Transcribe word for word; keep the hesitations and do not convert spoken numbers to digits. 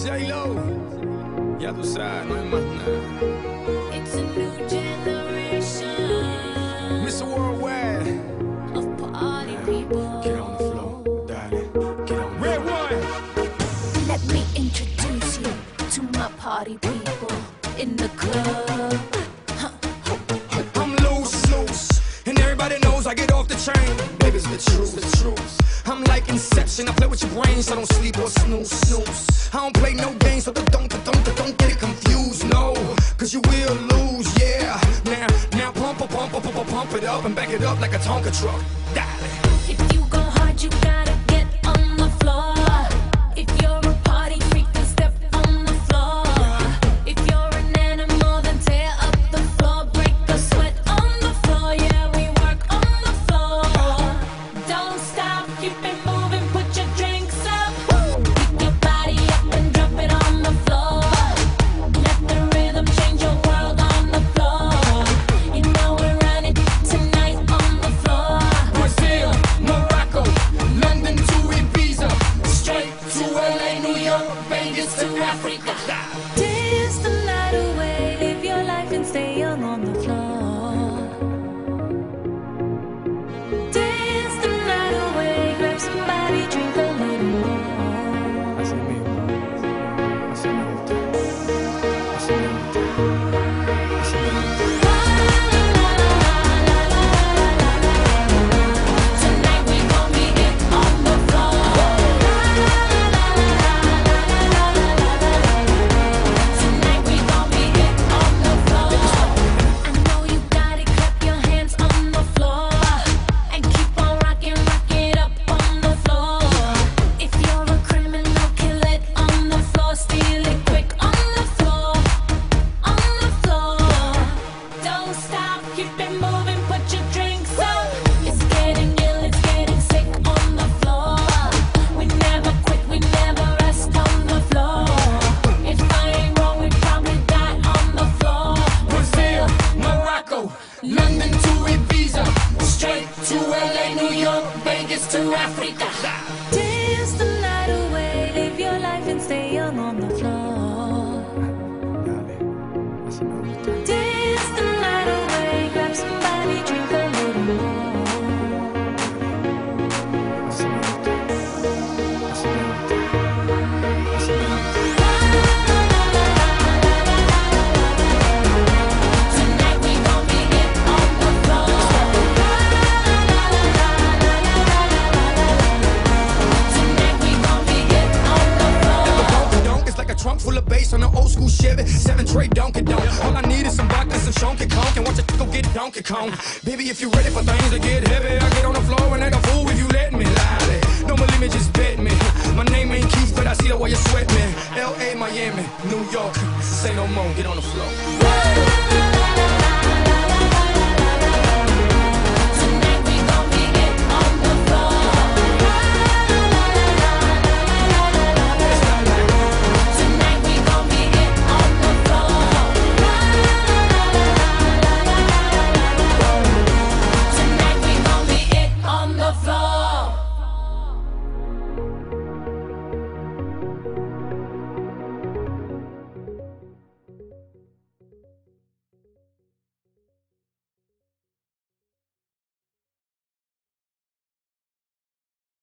J-Lo, ya tú sabes, no hay más nada. It's a new generation. mister Worldwide. Of party people. Get on the floor, darling. Get on the Red one. Let me introduce you to my party people in the club. I'm loose, loose, and everybody knows I get off the chain. Baby, it's the truth, the truth. I'm like Inception, I play with your brain, so don't sleep or snooze, snooze. I don't play no games, so don't, don't, don't, don't get it confused, no. Cause you will lose, yeah. Now, now pump, pump, pump, pump, pump it up and back it up like a Tonka truck. Darling. If you go hard, you gotta get on the floor. If you're a party freak, then step on the floor. If you're an animal, then tear up the floor. Break a sweat on the floor, yeah, we work on the floor. Don't stop, keep it moving, put your drinks up. Pick your body up and drop it on the floor. Let the rhythm change your world on the floor. You know we're running tonight on the floor. Brazil, Morocco, London to Ibiza, straight to L A, New York, Vegas to Africa. Dance the night away, live your life and stay young on the floor. Dance the night away, grab somebody, drink a little more. Así mismo, así me gusta, así me gusta, así me gusta. Tonight we gon' be it on the floor. Tonight we gon' be it on the floor. I know you got it, clap your hands on the floor. And keep on rocking, rock it up on the floor. If you're a criminal, kill it on the floor. Steal it quick on the floor. On the floor. Don't stop, keep it moving, put your drinks up. It's getting ill, it's getting sick on the floor. We never quit, we never rest on the floor. If I ain't wrong, we probably die on the floor. Brazil, Morocco, London to Ibiza, straight to L A, New York, Vegas to Africa. Dance the night away, live your life and stay young on the floor. Dale, así me gusta. Dance the night away, grab somebody, drink a little more. Así me gusta, así me gusta, así me gusta. Tonight we gon' be it on the floor. Tonight we gon' be it on the floor. Donk is like a trunk full of bass on an old school Chevy, seven tray Donkey Donk. All I need is some vodka, some Shonky Conk, and watch it go get Donkey Kong. Baby, if you ready for things to get heavy, I get on the floor and act a fool if you let me. Lie. Don't believe me, just bet me. My name ain't Keith, but I see the way you sweat me. L A, Miami, New York, say no more, get on the floor.